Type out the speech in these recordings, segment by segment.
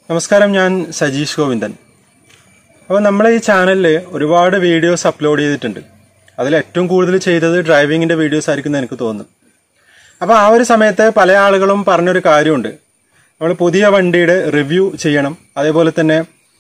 നമസ്കാരം, ഞാൻ സജീഷ് ഗോവിന്ദൻ. അപ്പോൾ നമ്മൾ ഈ ചാനലിൽ ഒരുപാട് വീഡിയോസ് അപ്ലോഡ് ചെയ്തിട്ടുണ്ട്. അതിൽ ഏറ്റവും കൂടുതൽ ചെയ്തത് ഡ്രൈവിങ്ങിൻ്റെ വീഡിയോസ് ആയിരിക്കും എനിക്ക് തോന്നുന്നു. അപ്പോൾ ആ ഒരു സമയത്ത് പല ആളുകളും പറഞ്ഞൊരു കാര്യമുണ്ട്, നമ്മൾ പുതിയ വണ്ടിയുടെ റിവ്യൂ ചെയ്യണം, അതേപോലെ തന്നെ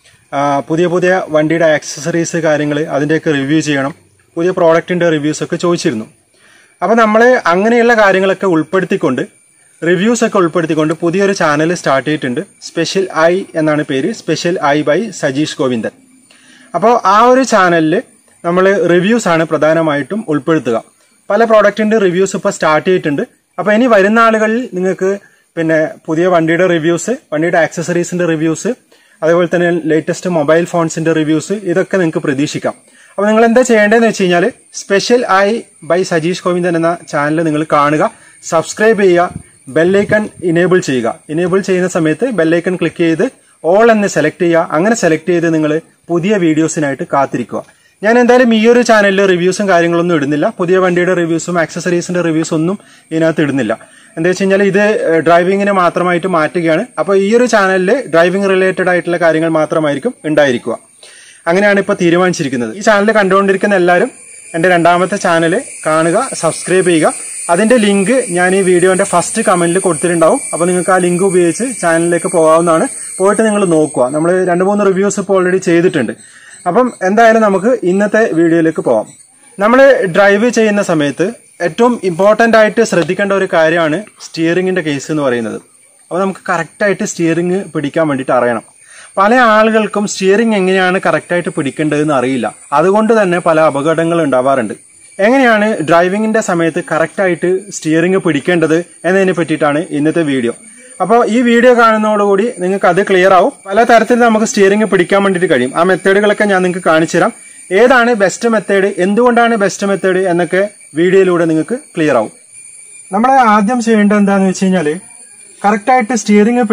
പുതിയ പുതിയ വണ്ടിയുടെ ആക്സസറീസ് കാര്യങ്ങൾ അതിൻ്റെയൊക്കെ റിവ്യൂ ചെയ്യണം, പുതിയ പ്രോഡക്റ്റിൻ്റെ റിവ്യൂസൊക്കെ ചോദിച്ചിരുന്നു. അപ്പോൾ നമ്മൾ അങ്ങനെയുള്ള കാര്യങ്ങളൊക്കെ ഉൾപ്പെടുത്തിക്കൊണ്ട് റിവ്യൂസൊക്കെ ഉൾപ്പെടുത്തിക്കൊണ്ട് പുതിയൊരു ചാനൽ സ്റ്റാർട്ട് ചെയ്തിട്ടുണ്ട്. സ്പെഷ്യൽ ഐ എന്നാണ് പേര്, special eye by Sajeesh Govindan. അപ്പോൾ ആ ഒരു ചാനലിൽ നമ്മൾ റിവ്യൂസാണ് പ്രധാനമായിട്ടും ഉൾപ്പെടുത്തുക. പല പ്രോഡക്റ്റിൻ്റെ റിവ്യൂസ് ഇപ്പോൾ സ്റ്റാർട്ട് ചെയ്തിട്ടുണ്ട്. അപ്പോൾ ഇനി വരുന്ന ആളുകളിൽ നിങ്ങൾക്ക് പുതിയ വണ്ടിയുടെ റിവ്യൂസ്, വണ്ടിയുടെ ആക്സസറീസിൻ്റെ റിവ്യൂസ്, അതേപോലെ തന്നെ ലേറ്റസ്റ്റ് മൊബൈൽ ഫോൺസിൻ്റെ റിവ്യൂസ്, ഇതൊക്കെ നിങ്ങൾക്ക് പ്രതീക്ഷിക്കാം. അപ്പോൾ നിങ്ങൾ എന്താ ചെയ്യേണ്ടതെന്ന് വെച്ച് കഴിഞ്ഞാൽ special eye by Sajeesh Govindan എന്ന ചാനൽ നിങ്ങൾ കാണുക, സബ്സ്ക്രൈബ് ചെയ്യുക, ബെല്ലൈക്കൺ ഇനേബിൾ ചെയ്യുക. ഇനേബിൾ ചെയ്യുന്ന സമയത്ത് ബെല്ലൈക്കൺ ക്ലിക്ക് ചെയ്ത് ഓൾ എന്ന് സെലക്ട് ചെയ്യുക. അങ്ങനെ സെലക്ട് ചെയ്ത് നിങ്ങൾ പുതിയ വീഡിയോസിനായിട്ട് കാത്തിരിക്കുക. ഞാൻ എന്തായാലും ഈ ഒരു ചാനലിൽ റിവ്യൂസും കാര്യങ്ങളൊന്നും ഇടുന്നില്ല. പുതിയ വണ്ടിയുടെ റിവ്യൂസും ആക്സസറീസിന്റെ റിവ്യൂസും ഒന്നും ഇതിനകത്ത് ഇടുന്നില്ല. എന്താ വെച്ച് കഴിഞ്ഞാൽ ഇത് ഡ്രൈവിങ്ങിന് മാത്രമായിട്ട് മാറ്റുകയാണ്. അപ്പോൾ ഈ ഒരു ചാനലിൽ ഡ്രൈവിംഗ് റിലേറ്റഡ് ആയിട്ടുള്ള കാര്യങ്ങൾ മാത്രമായിരിക്കും ഉണ്ടായിരിക്കുക. അങ്ങനെയാണ് ഇപ്പോൾ തീരുമാനിച്ചിരിക്കുന്നത്. ഈ ചാനൽ കണ്ടുകൊണ്ടിരിക്കുന്ന എല്ലാവരും എൻ്റെ രണ്ടാമത്തെ ചാനൽ കാണുക, സബ്സ്ക്രൈബ് ചെയ്യുക. അതിന്റെ ലിങ്ക് ഞാൻ ഈ വീഡിയോന്റെ ഫസ്റ്റ് കമന്റിൽ കൊടുത്തിട്ടുണ്ടാവും. അപ്പോൾ നിങ്ങൾക്ക് ആ ലിങ്ക് ഉപയോഗിച്ച് ചാനലിലേക്ക് പോകാവുന്നതാണ്. പോയിട്ട് നിങ്ങൾ നോക്കുക. നമ്മൾ 2-3 റിവ്യൂസ് ഇപ്പോൾ ഓൾറെഡി ചെയ്തിട്ടുണ്ട്. അപ്പം എന്തായാലും നമുക്ക് ഇന്നത്തെ വീഡിയോയിലേക്ക് പോകാം. നമ്മൾ ഡ്രൈവ് ചെയ്യുന്ന സമയത്ത് ഏറ്റവും ഇമ്പോർട്ടൻ്റ് ആയിട്ട് ശ്രദ്ധിക്കേണ്ട ഒരു കാര്യമാണ് സ്റ്റിയറിംഗിന്റെ കേസ് എന്ന് പറയുന്നത്. അപ്പോൾ നമുക്ക് കറക്റ്റായിട്ട് സ്റ്റിയറിംഗ് പിടിക്കാൻ വേണ്ടിയിട്ട് അറിയണം. പല ആളുകൾക്കും സ്റ്റിയറിംഗ് എങ്ങനെയാണ് കറക്റ്റായിട്ട് പിടിക്കേണ്ടതെന്ന് അറിയില്ല. അതുകൊണ്ട് തന്നെ പല അപകടങ്ങൾ ഉണ്ടാവാറുണ്ട്. എങ്ങനെയാണ് ഡ്രൈവിങ്ങിന്റെ സമയത്ത് കറക്റ്റായിട്ട് സ്റ്റിയറിംഗ് പിടിക്കേണ്ടത് എന്നതിനെ പറ്റിയിട്ടാണ് ഇന്നത്തെ വീഡിയോ. അപ്പോൾ ഈ വീഡിയോ കാണുന്നതോടുകൂടി നിങ്ങൾക്ക് അത് ക്ലിയർ ആവും. പല തരത്തിൽ നമുക്ക് സ്റ്റിയറിംഗ് പിടിക്കാൻ വേണ്ടിയിട്ട് കഴിയും. ആ മെത്തേഡുകളൊക്കെ ഞാൻ നിങ്ങൾക്ക് കാണിച്ചു തരാം. ഏതാണ് ബെസ്റ്റ് മെത്തേഡ്, എന്തുകൊണ്ടാണ് ബെസ്റ്റ് മെത്തേഡ് എന്നൊക്കെ വീഡിയോയിലൂടെ നിങ്ങൾക്ക് ക്ലിയർ ആവും. നമ്മൾ ആദ്യം ചെയ്യേണ്ടത് എന്താണെന്ന് വെച്ച് കഴിഞ്ഞാൽ കറക്റ്റായിട്ട് സ്റ്റിയറിംഗ്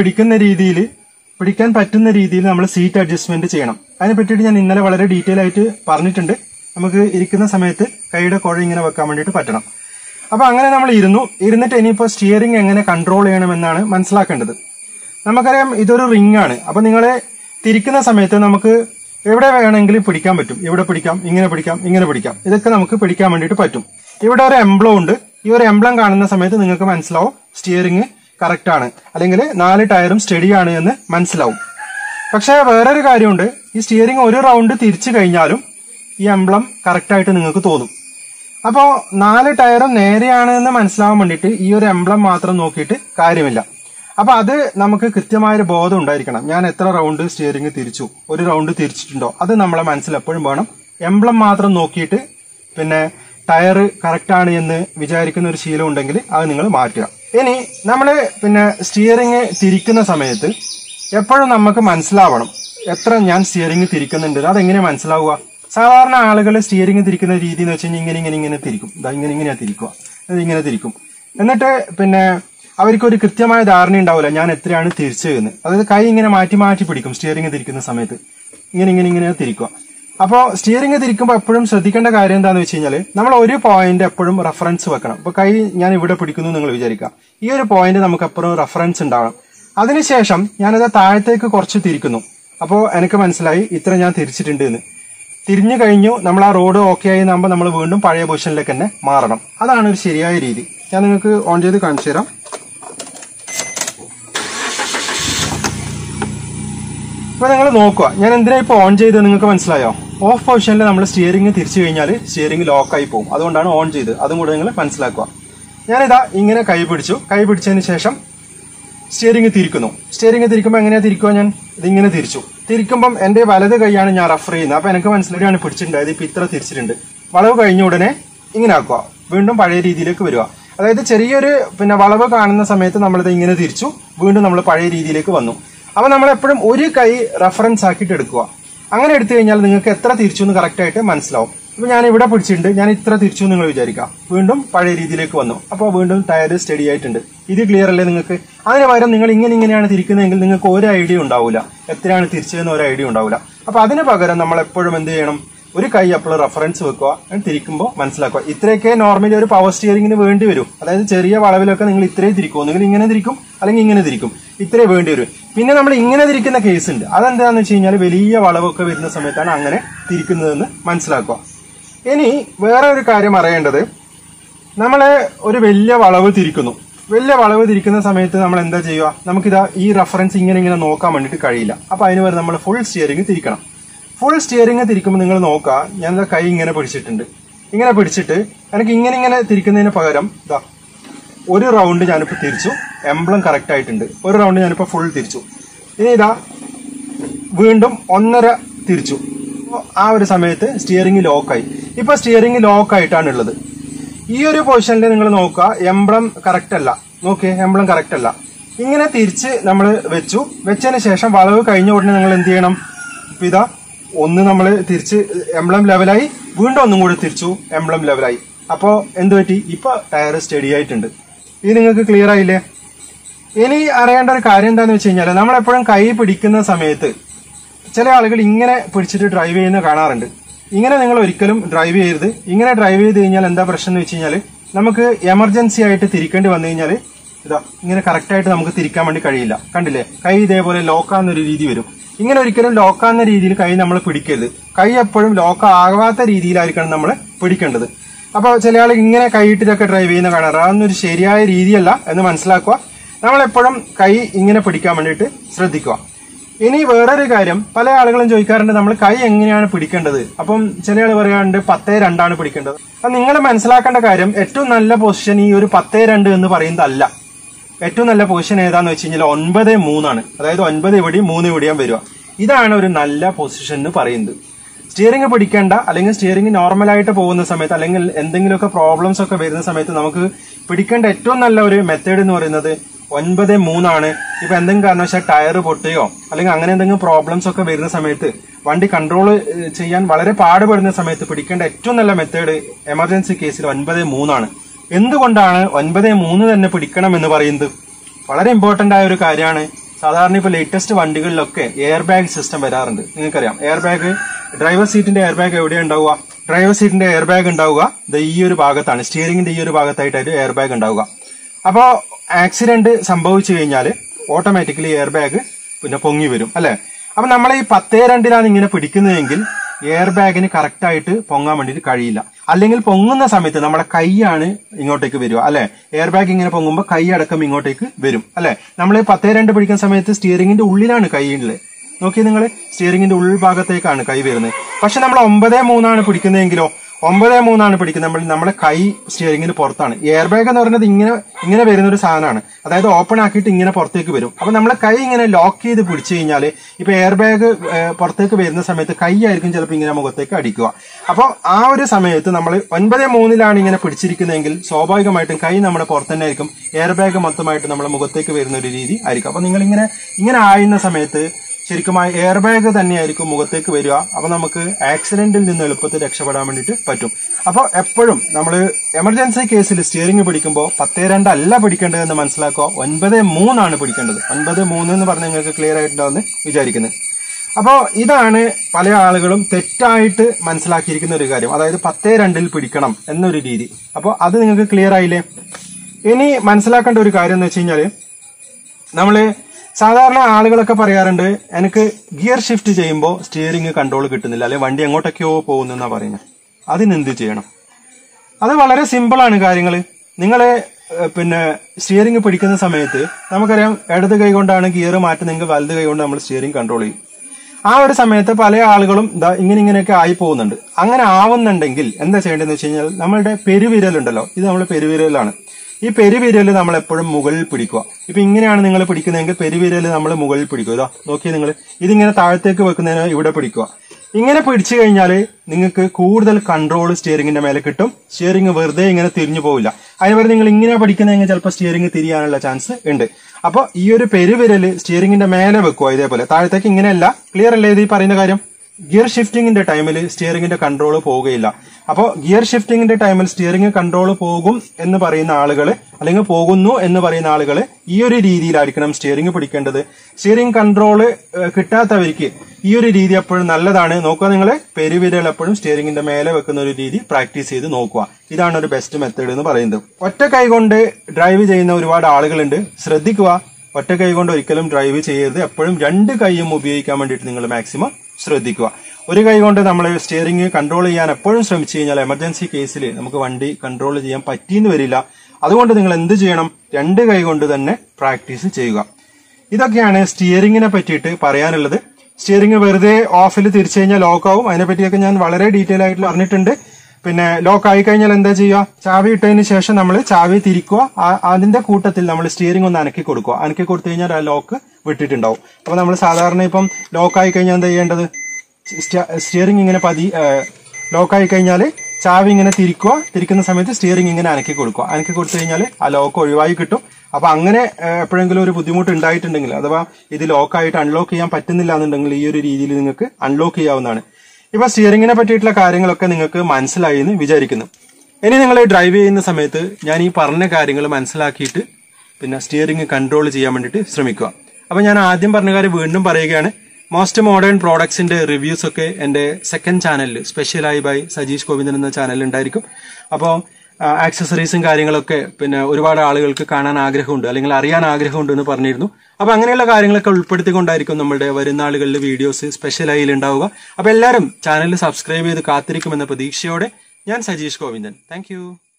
പിടിക്കാൻ പറ്റുന്ന രീതിയിൽ നമ്മൾ സീറ്റ് അഡ്ജസ്റ്റ്മെന്റ് ചെയ്യണം. അതിനെ പറ്റിയിട്ട് ഞാൻ ഇന്നലെ വളരെ ഡീറ്റെയിൽ ആയിട്ട് പറഞ്ഞിട്ടുണ്ട്. നമുക്ക് ഇരിക്കുന്ന സമയത്ത് കൈയുടെ കുഴ ഇങ്ങനെ വെക്കാൻ വേണ്ടിയിട്ട് പറ്റണം. അപ്പൊ അങ്ങനെ നമ്മൾ ഇരുന്നിട്ട് ഇനിയിപ്പോൾ സ്റ്റിയറിംഗ് എങ്ങനെ കൺട്രോൾ ചെയ്യണമെന്നാണ് മനസ്സിലാക്കേണ്ടത്. നമുക്കറിയാം ഇതൊരു റിംഗ് ആണ്. അപ്പൊ നിങ്ങളെ തിരിക്കുന്ന സമയത്ത് നമുക്ക് എവിടെ വേണമെങ്കിലും പിടിക്കാൻ പറ്റും. ഇവിടെ പിടിക്കാം, ഇങ്ങനെ പിടിക്കാം, ഇങ്ങനെ പിടിക്കാം. ഇതൊക്കെ നമുക്ക് പിടിക്കാൻ വേണ്ടിയിട്ട് പറ്റും. ഇവിടെ ഒരു എംബ്ലം ഉണ്ട്. ഈ ഒരു എംബ്ലം കാണുന്ന സമയത്ത് നിങ്ങൾക്ക് മനസ്സിലാവും സ്റ്റിയറിംഗ് കറക്റ്റ് ആണ്, അല്ലെങ്കിൽ 4 ടയറും സ്റ്റഡി ആണ് എന്ന് മനസ്സിലാവും. പക്ഷെ വേറൊരു കാര്യമുണ്ട്, ഈ സ്റ്റിയറിംഗ് ഒരു റൗണ്ട് തിരിച്ചു കഴിഞ്ഞാലും ഈ എംബ്ലം കറക്റ്റായിട്ട് നിങ്ങൾക്ക് തോന്നും. അപ്പോൾ 4 ടയറും നേരെയാണ് എന്ന് മനസ്സിലാവാൻ വേണ്ടിയിട്ട് ഈ ഒരു എംബ്ലം മാത്രം നോക്കിയിട്ട് കാര്യമില്ല. അപ്പൊ അത് നമുക്ക് കൃത്യമായൊരു ബോധം ഉണ്ടായിരിക്കണം. ഞാൻ എത്ര റൗണ്ട് സ്റ്റിയറിംഗ് തിരിച്ചു, ഒരു റൗണ്ട് തിരിച്ചിട്ടുണ്ടോ, അത് നമ്മളെ മനസ്സിൽ എപ്പോഴും വേണം. എംബ്ലം മാത്രം നോക്കിയിട്ട് ടയർ കറക്റ്റാണ് എന്ന് വിചാരിക്കുന്ന ഒരു ശീലം ഉണ്ടെങ്കിൽ അത് നിങ്ങൾ മാറ്റുക. ഇനി നമ്മൾ സ്റ്റിയറിംഗ് തിരിക്കുന്ന സമയത്ത് എപ്പോഴും നമുക്ക് മനസ്സിലാവണം എത്ര ഞാൻ സ്റ്റിയറിംഗ് തിരിക്കുന്നുണ്ട്. അതെങ്ങനെ മനസ്സിലാവുക? സാധാരണ ആളുകൾ സ്റ്റിയറിംഗ് തിരിക്കുന്ന രീതി എന്ന് വെച്ച് കഴിഞ്ഞാൽ ഇങ്ങനെ തിരിക്കും. ഇങ്ങനെയാ തിരിക്കുക, ഇങ്ങനെ തിരിക്കും. എന്നിട്ട് അവർക്കൊരു കൃത്യമായ ധാരണ ഉണ്ടാവില്ല ഞാൻ എത്രയാണ് തിരിച്ചു എന്ന്. അതായത് കൈ ഇങ്ങനെ മാറ്റി പിടിക്കും സ്റ്റിയറിംഗ് തിരിക്കുന്ന സമയത്ത്. ഇങ്ങനെ തിരിക്കുക. അപ്പോൾ സ്റ്റിയറിംഗ് തിരിക്കുമ്പോൾ എപ്പോഴും ശ്രദ്ധിക്കേണ്ട കാര്യം എന്താണെന്ന് വെച്ച് കഴിഞ്ഞാൽ നമ്മൾ ഒരു പോയിന്റ് എപ്പോഴും റെഫറൻസ് വെക്കണം. ഇപ്പൊ കൈ ഞാൻ ഇവിടെ പിടിക്കുന്നു നിങ്ങൾ വിചാരിക്കുക, ഈ ഒരു പോയിന്റ് നമുക്ക് എപ്പോഴും റെഫറൻസ് ഉണ്ടാവണം. അതിനുശേഷം ഞാനത് താഴത്തേക്ക് കുറച്ച് തിരിക്കുന്നു. അപ്പോൾ എനിക്ക് മനസ്സിലായി ഇത്ര ഞാൻ തിരിച്ചിട്ടുണ്ട് എന്ന്. തിരിഞ്ഞു കഴിഞ്ഞു, നമ്മൾ ആ റോഡ് ഓക്കെ ആയി നമ്മൾ വീണ്ടും പഴയ പൊസിഷനിലേക്ക് തന്നെ മാറണം. അതാണ് ഒരു ശരിയായ രീതി. ഞാൻ നിങ്ങൾക്ക് ഓൺ ചെയ്ത് കാണിച്ചു തരാം. ഇപ്പൊ നിങ്ങൾ നോക്കുക, ഞാൻ എന്തിനാ ഇപ്പോൾ ഓൺ ചെയ്തത് നിങ്ങൾക്ക് മനസ്സിലായോ? ഓഫ് പൊസിഷനിൽ നമ്മൾ സ്റ്റിയറിംഗ് തിരിച്ചു കഴിഞ്ഞാൽ സ്റ്റിയറിംഗ് ലോക്കായി പോകും. അതുകൊണ്ടാണ് ഓൺ ചെയ്തത്. അതും കൂടെ നിങ്ങൾ മനസ്സിലാക്കുക. ഞാനിതാ ഇങ്ങനെ കൈ പിടിച്ചതിന് ശേഷം സ്റ്റിയറിംഗ് തിരിക്കുന്നു. സ്റ്റിയറിംഗ് തിരിക്കുമ്പോൾ എങ്ങനെയാ തിരിക്കുക? ഞാൻ ഇതിങ്ങനെ തിരിക്കുമ്പം എന്റെ വലത് കൈയാണ് ഞാൻ റെഫർ ചെയ്യുന്നത്. അപ്പൊ എനിക്ക് മനസ്സിലായിട്ടാണ് പിടിച്ചിട്ടുണ്ടായത്. ഇപ്പൊ ഇത്ര തിരിച്ചിട്ടുണ്ട്. വളവ് കഴിഞ്ഞ ഉടനെ ഇങ്ങനെ ആക്കുക, വീണ്ടും പഴയ രീതിയിലേക്ക് വരിക. അതായത് ചെറിയൊരു വളവ് കാണുന്ന സമയത്ത് നമ്മളിത് ഇങ്ങനെ തിരിച്ചു, വീണ്ടും നമ്മൾ പഴയ രീതിയിലേക്ക് വന്നു. അപ്പൊ നമ്മൾ എപ്പോഴും ഒരു കൈ റെഫറൻസ് ആക്കിയിട്ട് എടുക്കുക. അങ്ങനെ എടുത്തു കഴിഞ്ഞാൽ നിങ്ങൾക്ക് എത്ര തിരിച്ചു എന്ന് കറക്റ്റ് ആയിട്ട് മനസ്സിലാവും. ഇപ്പൊ ഞാൻ ഇവിടെ പിടിച്ചിട്ടുണ്ട്, ഞാൻ ഇത്ര തിരിച്ചു നിങ്ങൾ വിചാരിക്കാം, വീണ്ടും പഴയ രീതിയിലേക്ക് വന്നു. അപ്പോൾ വീണ്ടും ടയർ സ്റ്റഡി ആയിട്ടുണ്ട്. ഇത് ക്ലിയർ അല്ലേ നിങ്ങൾക്ക്? അതിന് പകരം നിങ്ങൾ ഇങ്ങനെയാണ് തിരിക്കുന്നതെങ്കിൽ നിങ്ങൾക്ക് ഒരു ഐഡിയ ഉണ്ടാവില്ല, എത്രയാണ് തിരിച്ചതെന്ന് ഒരു ഐഡിയ ഉണ്ടാവില്ല. അപ്പൊ അതിന് പകരം നമ്മൾ എപ്പോഴും എന്ത് ചെയ്യണം? ഒരു കൈ അപ്പോൾ റെഫറൻസ് വെക്കുക, തിരിക്കുമ്പോൾ മനസ്സിലാക്കുക. ഇത്രയൊക്കെ നോർമലി ഒരു പവർ സ്റ്റിയറിംഗിന് വേണ്ടി വരും. അതായത് ചെറിയ വളവിലൊക്കെ നിങ്ങൾ ഇത്രയും തിരിക്കും, നിങ്ങൾ ഇങ്ങനെ തിരിക്കും അല്ലെങ്കിൽ ഇങ്ങനെ തിരിക്കും, ഇത്രേ വേണ്ടി വരും. പിന്നെ നമ്മൾ ഇങ്ങനെ തിരിക്കുന്ന കേസ് ഉണ്ട്. അതെന്താണെന്ന് വെച്ച് കഴിഞ്ഞാൽ വലിയ വളവൊക്കെ വരുന്ന സമയത്താണ് അങ്ങനെ തിരിക്കുന്നതെന്ന് മനസ്സിലാക്കുക. ഇനി വേറെ ഒരു കാര്യം അറിയേണ്ടത്, നമ്മൾ ഒരു വലിയ വളവ് തിരിക്കുന്നു. വലിയ വളവ് തിരിക്കുന്ന സമയത്ത് നമ്മൾ എന്താ ചെയ്യുക, നമുക്കിതാ ഈ റെഫറൻസ് ഇങ്ങനെ നോക്കാൻ വേണ്ടിയിട്ട് കഴിയില്ല. അപ്പൊ അതിന് വരെ നമ്മൾ ഫുൾ സ്റ്റിയറിംഗ് തിരിക്കണം. ഫുൾ സ്റ്റിയറിംഗ് തിരിക്കുമ്പോൾ നിങ്ങൾ നോക്കുക, ഞാൻ കൈ ഇങ്ങനെ പിടിച്ചിട്ടുണ്ട്. ഇങ്ങനെ പിടിച്ചിട്ട് എനിക്ക് ഇങ്ങനെ തിരിക്കുന്നതിന് പകരം ഇതാ ഒരു റൗണ്ട് ഞാനിപ്പോൾ തിരിച്ചു, എംബ്ലം കറക്റ്റ് ആയിട്ടുണ്ട്. ഒരു റൗണ്ട് ഞാനിപ്പോൾ ഫുൾ തിരിച്ചു. ഇനി ഇതാ വീണ്ടും 1.5 തിരിച്ചു. ആ ഒരു സമയത്ത് സ്റ്റിയറിംഗ് ലോക്കായി. ഇപ്പൊ സ്റ്റിയറിംഗ് ലോക്കായിട്ടാണ് ഉള്ളത്. ഈ ഒരു പൊസിഷനിൽ നിങ്ങൾ നോക്കുക, എംബ്ലം കറക്റ്റ് അല്ല. നോക്കിയേ, എംബ്ലം കറക്റ്റ് അല്ല. ഇങ്ങനെ തിരിച്ച് നമ്മൾ വെച്ചതിന് ശേഷം വളവ് കഴിഞ്ഞ ഉടനെ നിങ്ങൾ എന്ത് ചെയ്യണം, ഇപ്പൊ ഇതാ ഒന്ന് നമ്മൾ തിരിച്ച് എംബ്ലം ലെവലായി, വീണ്ടും ഒന്നും കൂടി തിരിച്ചു, എംബ്ലം ലെവലായി. അപ്പോ എന്ത് പറ്റി, ഇപ്പൊ ടയർ സ്റ്റഡി ആയിട്ടുണ്ട്. ഇത് നിങ്ങൾക്ക് ക്ലിയർ ആയില്ലേ? ഇനി അറിയേണ്ട ഒരു കാര്യം എന്താണെന്ന് വെച്ച് കഴിഞ്ഞാൽ, നമ്മളെപ്പോഴും കൈ പിടിക്കുന്ന സമയത്ത് ചില ആളുകൾ ഇങ്ങനെ പിടിച്ചിട്ട് ഡ്രൈവ് ചെയ്യുന്ന കാണാറുണ്ട്. ഇങ്ങനെ നിങ്ങൾ ഒരിക്കലും ഡ്രൈവ് ചെയ്യരുത്. ഇങ്ങനെ ഡ്രൈവ് ചെയ്ത് കഴിഞ്ഞാൽ എന്താ പ്രശ്നം എന്ന് വെച്ച് കഴിഞ്ഞാൽ, നമുക്ക് എമർജൻസി ആയിട്ട് തിരിക്കേണ്ടി വന്നു കഴിഞ്ഞാൽ ഇതാ ഇങ്ങനെ കറക്റ്റ് ആയിട്ട് നമുക്ക് തിരിക്കാൻ വേണ്ടി കഴിയില്ല. കണ്ടില്ലേ, കൈ ഇതേപോലെ ലോക്കാവുന്നൊരു രീതി വരും. ഇങ്ങനെ ഒരിക്കലും ലോക്കാവുന്ന രീതിയിൽ കൈ നമ്മൾ പിടിക്കരുത്. കൈ എപ്പോഴും ലോക്ക് ആകാത്ത രീതിയിലായിരിക്കണം നമ്മൾ പിടിക്കേണ്ടത്. അപ്പൊ ചില ആൾ ഇങ്ങനെ കൈയിട്ടിട്ടൊക്കെ ഡ്രൈവ് ചെയ്യുന്ന കാണാറ്, അതൊന്നും ഒരു ശരിയായ രീതിയല്ല എന്ന് മനസ്സിലാക്കുക. നമ്മളെപ്പോഴും കൈ ഇങ്ങനെ പിടിക്കാൻ വേണ്ടിയിട്ട് ശ്രദ്ധിക്കുക. ഇനി വേറൊരു കാര്യം, പല ആളുകളും ചോദിക്കാറുണ്ട് നമ്മൾ കൈ എങ്ങനെയാണ് പിടിക്കേണ്ടത്. അപ്പം ചില ആൾ പറയാറുണ്ട് 10-2 പിടിക്കേണ്ടത്. അപ്പൊ നിങ്ങൾ മനസ്സിലാക്കേണ്ട കാര്യം, ഏറ്റവും നല്ല പൊസിഷൻ ഈ ഒരു 10-2 എന്ന് പറയുന്നതല്ല. ഏറ്റവും നല്ല പൊസിഷൻ ഏതാന്ന് വെച്ച് കഴിഞ്ഞാൽ 9-3 അതായത് 9 ഇവിടെയും 3 ഇവിടെയും വരിക. ഇതാണ് ഒരു നല്ല പൊസിഷൻ എന്ന് പറയുന്നത്. സ്റ്റിയറിംഗ് പിടിക്കേണ്ട, അല്ലെങ്കിൽ സ്റ്റിയറിംഗ് നോർമലായിട്ട് പോകുന്ന സമയത്ത്, അല്ലെങ്കിൽ എന്തെങ്കിലുമൊക്കെ പ്രോബ്ലംസ് ഒക്കെ വരുന്ന സമയത്ത് നമുക്ക് പിടിക്കേണ്ട ഏറ്റവും നല്ല ഒരു മെത്തേഡ് എന്ന് പറയുന്നത് 9-3. ഇപ്പൊ എന്തെങ്കിലും കാരണവശാൽ ടയർ പൊട്ടുകയോ അല്ലെങ്കിൽ അങ്ങനെ എന്തെങ്കിലും പ്രോബ്ലംസ് ഒക്കെ വരുന്ന സമയത്ത്, വണ്ടി കൺട്രോൾ ചെയ്യാൻ വളരെ പാടുപെടുന്ന സമയത്ത് പിടിക്കേണ്ട ഏറ്റവും നല്ല മെത്തേഡ് എമർജൻസി കേസിൽ 9-3. എന്തുകൊണ്ടാണ് 9-3 തന്നെ പിടിക്കണം എന്ന് പറയുന്നത്? വളരെ ഇമ്പോർട്ടന്റ് ആയ ഒരു കാര്യമാണ്. സാധാരണ ഇപ്പൊ ലേറ്റസ്റ്റ് വണ്ടികളിലൊക്കെ എയർ ബാഗ് സിസ്റ്റം വരാറുണ്ട്. നിങ്ങൾക്കറിയാം, എയർ ബാഗ്, ഡ്രൈവർ സീറ്റിന്റെ എയർ ബാഗ് എവിടെയാണ് ഉണ്ടാവുക? ഡ്രൈവർ സീറ്റിന്റെ എയർ ബാഗ് ഉണ്ടാവുക ഈ ഒരു ഭാഗത്താണ്, സ്റ്റിയറിംഗിന്റെ ഈ ഒരു ഭാഗത്തായിട്ടായിട്ട് എയർ ബാഗ് ഉണ്ടാവുക. അപ്പോ ആക്സിഡന്റ് സംഭവിച്ചു കഴിഞ്ഞാൽ ഓട്ടോമാറ്റിക്കലി എയർ ബാഗ് പിന്നെ പൊങ്ങി വരും, അല്ലെ? അപ്പൊ നമ്മൾ ഈ 10-2 ഇങ്ങനെ പിടിക്കുന്നതെങ്കിൽ എയർ ബാഗിന് കറക്റ്റ് ആയിട്ട് പൊങ്ങാൻ വേണ്ടിയിട്ട് കഴിയില്ല. അല്ലെങ്കിൽ പൊങ്ങുന്ന സമയത്ത് നമ്മുടെ കൈയാണ് ഇങ്ങോട്ടേക്ക് വരിക, അല്ലെ? എയർ ബാഗ് ഇങ്ങനെ പൊങ്ങുമ്പോൾ കൈ അടക്കം ഇങ്ങോട്ടേക്ക് വരും, അല്ലെ? നമ്മൾ 10-2 പിടിക്കുന്ന സമയത്ത് സ്റ്റിയറിംഗിന്റെ ഉള്ളിലാണ് കൈ ഉള്ളത്. നോക്കി നിങ്ങൾ, സ്റ്റിയറിംഗിന്റെ ഉൾഭാഗത്തേക്കാണ് കൈ വരുന്നത്. പക്ഷെ നമ്മൾ 9-3 പിടിക്കുന്നതെങ്കിലോ, 9-3 പിടിക്കുന്നത് നമ്മുടെ കൈ സ്റ്റിയറിംഗിന് പുറത്താണ്. എയർ ബാഗ് എന്ന് പറയുന്നത് ഇങ്ങനെ വരുന്ന ഒരു സാധനമാണ്. അതായത് ഓപ്പൺ ആക്കിയിട്ട് ഇങ്ങനെ പുറത്തേക്ക് വരും. അപ്പൊ നമ്മളെ കൈ ഇങ്ങനെ ലോക്ക് ചെയ്ത് പിടിച്ചു കഴിഞ്ഞാൽ ഇപ്പൊ എയർ ബാഗ് പുറത്തേക്ക് വരുന്ന സമയത്ത് കൈ ആയിരിക്കും ചിലപ്പോൾ ഇങ്ങനെ മുഖത്തേക്ക് അടിക്കുക. അപ്പോൾ ആ ഒരു സമയത്ത് നമ്മൾ 9-3 ഇങ്ങനെ പിടിച്ചിരിക്കുന്നതെങ്കിൽ സ്വാഭാവികമായിട്ടും കൈ നമ്മുടെ പുറത്ത് തന്നെ ആയിരിക്കും. എയർ ബാഗ് മൊത്തമായിട്ട് നമ്മുടെ മുഖത്തേക്ക് വരുന്ന ഒരു രീതി ആയിരിക്കും. അപ്പൊ നിങ്ങൾ ഇങ്ങനെ ആയുന്ന സമയത്ത് ശരിക്കും ആ എയർ ബാഗ് തന്നെയായിരിക്കും മുഖത്തേക്ക് വരിക. അപ്പൊ നമുക്ക് ആക്സിഡന്റിൽ നിന്ന് എളുപ്പത്തിൽ രക്ഷപ്പെടാൻ വേണ്ടിയിട്ട് പറ്റും. അപ്പോൾ എപ്പോഴും നമ്മൾ എമർജൻസി കേസിൽ സ്റ്റിയറിംഗ് പിടിക്കുമ്പോൾ 10-2 അല്ല പിടിക്കേണ്ടതെന്ന് മനസ്സിലാക്കുക, 9-3 പിടിക്കേണ്ടത്. 9-3 എന്ന് പറഞ്ഞാൽ നിങ്ങൾക്ക് ക്ലിയർ ആയിട്ടുണ്ടാവുമെന്ന് വിചാരിക്കുന്നത്. അപ്പോൾ ഇതാണ് പല ആളുകളും തെറ്റായിട്ട് മനസ്സിലാക്കിയിരിക്കുന്ന ഒരു കാര്യം, അതായത് 10-2 പിടിക്കണം എന്നൊരു രീതി. അപ്പോൾ അത് നിങ്ങൾക്ക് ക്ലിയർ ആയില്ലേ? ഇനി മനസ്സിലാക്കേണ്ട ഒരു കാര്യം എന്ന് വെച്ച് കഴിഞ്ഞാൽ, നമ്മള് സാധാരണ ആളുകളൊക്കെ പറയാറുണ്ട് എനിക്ക് ഗിയർ ഷിഫ്റ്റ് ചെയ്യുമ്പോൾ സ്റ്റിയറിംഗ് കൺട്രോൾ കിട്ടുന്നില്ല, അല്ലെങ്കിൽ വണ്ടി എങ്ങോട്ടൊക്കെയോ പോകുന്നെന്നാ പറയുന്നത്. അതിനെന്ത് ചെയ്യണം? അത് വളരെ സിമ്പിളാണ് കാര്യങ്ങൾ. നിങ്ങൾ സ്റ്റിയറിംഗ് പിടിക്കുന്ന സമയത്ത് നമുക്കറിയാം, ഇടത് കൈ കൊണ്ടാണ് ഗിയർ മാറ്റുന്നതെങ്കിൽ വലത് കൈ കൊണ്ട് നമ്മൾ സ്റ്റിയറിംഗ് കൺട്രോൾ ചെയ്യും. ആ ഒരു സമയത്ത് പല ആളുകളും ഇങ്ങനെയൊക്കെ ആയി പോകുന്നുണ്ട്. അങ്ങനെ ആവുന്നുണ്ടെങ്കിൽ എന്താ ചെയ്യേണ്ടതെന്ന് വെച്ച് കഴിഞ്ഞാൽ, നമ്മളുടെ പെരുവിരലുണ്ടല്ലോ, ഇത് നമ്മുടെ പെരുവിരലാണ്. ഈ പെരുവിരൽ നമ്മൾ എപ്പോഴും മുകളിൽ പിടിക്കുക. ഇപ്പൊ ഇങ്ങനെയാണ് നിങ്ങൾ പിടിക്കുന്നതെങ്കിൽ പെരുവിരൽ നമ്മൾ മുകളിൽ പിടിക്കുക. ഇതാ നോക്കിയാൽ നിങ്ങൾ ഇതിങ്ങനെ താഴത്തേക്ക് വെക്കുന്നതിന് ഇവിടെ പിടിക്കുക. ഇങ്ങനെ പിടിച്ചു കഴിഞ്ഞാൽ നിങ്ങൾക്ക് കൂടുതൽ കൺട്രോൾ സ്റ്റിയറിംഗിന്റെ മേലെ കിട്ടും. സ്റ്റിയറിംഗ് വെറുതെ ഇങ്ങനെ തിരിഞ്ഞു പോവില്ല. അതിനുപരി നിങ്ങൾ ഇങ്ങനെ പഠിക്കുന്നതെങ്കിൽ ചിലപ്പോൾ സ്റ്റിയറിംഗ് തിരിയാനുള്ള ചാൻസ് ഉണ്ട്. അപ്പൊ ഈ ഒരു പെരുവിരൽ സ്റ്റിയറിംഗിന്റെ മേലെ വെക്കുക, ഇതേപോലെ താഴത്തേക്ക്. ഇങ്ങനെയല്ല, ക്ലിയർ അല്ലേ ഇത് ഈ പറയുന്ന കാര്യം? ഗിയർ ഷിഫ്റ്റിംഗിന്റെ ടൈമിൽ സ്റ്റിയറിംഗിന്റെ കൺട്രോൾ പോവുകയില്ല. അപ്പോൾ ഗിയർ ഷിഫ്റ്റിംഗിന്റെ ടൈമിൽ സ്റ്റിയറിംഗ് കൺട്രോൾ പോകും എന്ന് പറയുന്ന ആളുകൾ, അല്ലെങ്കിൽ പോകുന്നു എന്ന് പറയുന്ന ആളുകൾ ഈ ഒരു രീതിയിലായിരിക്കണം സ്റ്റിയറിംഗ് പിടിക്കേണ്ടത്. സ്റ്റിയറിംഗ് കൺട്രോൾ കിട്ടാത്തവർക്ക് ഈ ഒരു രീതി എപ്പോഴും നല്ലതാണ്. നോക്കുക, നിങ്ങൾ പെരുവിരൽ എപ്പോഴും സ്റ്റിയറിംഗിന്റെ മേലെ വെക്കുന്ന ഒരു രീതി പ്രാക്ടീസ് ചെയ്ത് നോക്കുക. ഇതാണ് ഒരു ബെസ്റ്റ് മെത്തേഡ് എന്ന് പറയുന്നത്. ഒറ്റ കൈ കൊണ്ട് ഡ്രൈവ് ചെയ്യുന്ന ഒരുപാട് ആളുകളുണ്ട്. ശ്രദ്ധിക്കുക, ഒറ്റ കൈ കൊണ്ട് ഒരിക്കലും ഡ്രൈവ് ചെയ്യരുത്. എപ്പോഴും 2 കൈയും ഉപയോഗിക്കാൻ വേണ്ടിയിട്ട് നിങ്ങൾ മാക്സിമം ശ്രദ്ധിക്കുക. ഒരു കൈ കൊണ്ട് നമ്മൾ സ്റ്റിയറിംഗ് കൺട്രോൾ ചെയ്യാൻ എപ്പോഴും ശ്രമിച്ചു കഴിഞ്ഞാൽ എമർജൻസി കേസിൽ നമുക്ക് വണ്ടി കൺട്രോൾ ചെയ്യാൻ പറ്റിയെന്ന് വരില്ല. അതുകൊണ്ട് നിങ്ങൾ എന്ത് ചെയ്യണം? 2 കൈ കൊണ്ട് തന്നെ പ്രാക്ടീസ് ചെയ്യുക. ഇതൊക്കെയാണ് സ്റ്റിയറിംഗിനെ പറ്റിയിട്ട് പറയാനുള്ളത്. സ്റ്റിയറിംഗ് വെറുതെ ഓഫിൽ തിരിച്ചു കഴിഞ്ഞാൽ ലോക്ക് ആവും. അതിനെപ്പറ്റിയൊക്കെ ഞാൻ വളരെ ഡീറ്റെയിൽ ആയിട്ട് പറഞ്ഞിട്ടുണ്ട്. പിന്നെ ലോക്ക് ആയി കഴിഞ്ഞാൽ എന്താ ചെയ്യുക? ചാവി ഇട്ടതിന് ശേഷം നമ്മൾ ചാവി തിരിക്കുക. അതിന്റെ കൂട്ടത്തിൽ നമ്മൾ സ്റ്റിയറിംഗ് ഒന്ന് അനക്കി കൊടുക്കുക. അനക്കി കൊടുത്തു കഴിഞ്ഞാൽ ആ ലോക്ക് വിട്ടിട്ടുണ്ടാവും. അപ്പൊ നമ്മൾ സാധാരണ ഇപ്പം ലോക്ക് ആയി കഴിഞ്ഞാൽ എന്താ ചെയ്യേണ്ടത്? സ്റ്റിയറിംഗ് ഇങ്ങനെ ലോക്കായി കഴിഞ്ഞാൽ ചാവി ഇങ്ങനെ തിരിക്കുക. തിരിക്കുന്ന സമയത്ത് സ്റ്റിയറിംഗ് ഇങ്ങനെ അനക്കി കൊടുക്കുക. അനക്കി കൊടുത്തു കഴിഞ്ഞാൽ ആ ലോക്ക് ഒഴിവായി കിട്ടും. അപ്പൊ അങ്ങനെ എപ്പോഴെങ്കിലും ഒരു ബുദ്ധിമുട്ട് ഉണ്ടായിട്ടുണ്ടെങ്കിൽ, അഥവാ ഇത് ലോക്കായിട്ട് അൺലോക്ക് ചെയ്യാൻ പറ്റുന്നില്ല എന്നുണ്ടെങ്കിൽ ഈ ഒരു രീതിയിൽ നിങ്ങൾക്ക് അൺലോക്ക് ചെയ്യാവുന്നതാണ്. ഇപ്പൊ സ്റ്റിയറിംഗിനെ പറ്റിയിട്ടുള്ള കാര്യങ്ങളൊക്കെ നിങ്ങൾക്ക് മനസ്സിലായി എന്ന് വിചാരിക്കുന്നു. ഇനി നിങ്ങൾ ഡ്രൈവ് ചെയ്യുന്ന സമയത്ത് ഞാൻ ഈ പറഞ്ഞ കാര്യങ്ങൾ മനസ്സിലാക്കിയിട്ട് പിന്നെ സ്റ്റിയറിംഗ് കൺട്രോൾ ചെയ്യാൻ വേണ്ടിയിട്ട് ശ്രമിക്കുക. അപ്പൊ ഞാൻ ആദ്യം പറഞ്ഞ കാര്യം വീണ്ടും പറയുകയാണ്. മോസ്റ്റ് മോഡേൺ പ്രോഡക്ട്സിന്റെ റിവ്യൂസ് ഒക്കെ എന്റെ സെക്കൻഡ് ചാനലിൽ സ്പെഷ്യലായി ബൈ സജീഷ് ഗോവിന്ദൻ എന്ന ചാനലിൽ ഉണ്ടായിരിക്കും. അപ്പോൾ ആക്സസറീസും കാര്യങ്ങളൊക്കെ പിന്നെ ഒരുപാട് ആളുകൾക്ക് കാണാൻ ആഗ്രഹമുണ്ട്, അല്ലെങ്കിൽ അറിയാൻ ആഗ്രഹമുണ്ട് എന്ന് പറഞ്ഞിരുന്നു. അപ്പൊ അങ്ങനെയുള്ള കാര്യങ്ങളൊക്കെ ഉൾപ്പെടുത്തിക്കൊണ്ടായിരിക്കും നമ്മുടെ വരുന്ന ആളുകളിൽ വീഡിയോസ് സ്പെഷ്യലായി ഉണ്ടാവുക. അപ്പൊ എല്ലാവരും ചാനൽ സബ്സ്ക്രൈബ് ചെയ്ത് കാത്തിരിക്കുമെന്ന പ്രതീക്ഷയോടെ ഞാൻ സജീഷ് ഗോവിന്ദൻ. താങ്ക്